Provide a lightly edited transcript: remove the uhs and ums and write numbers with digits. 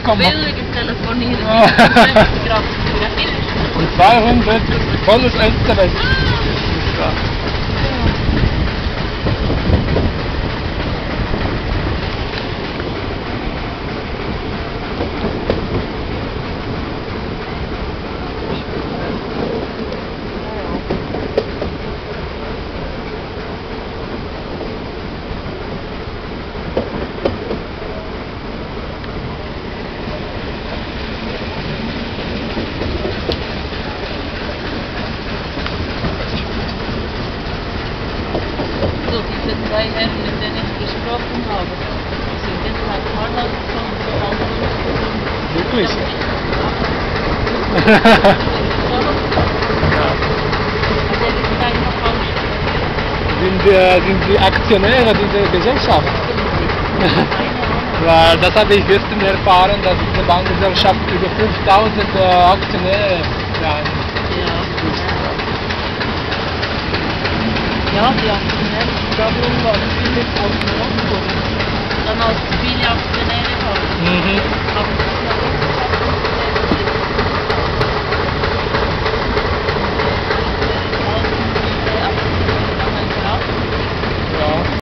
Billiges Telefonieren. Und 200 volles Internet. Ja. So, diese zwei Herren, mit denen ich gesprochen habe, sind jetzt nach Harland gekommen und Wirklich? Sind die Aktionäre dieser Gesellschaft? Weil das habe ich gestern erfahren, dass diese Bankgesellschaft über 5000 Aktionäre haben. Ja, die Aktionäre Problem war viele aus Moskau. Dann als viele Aktionäre haben. Aber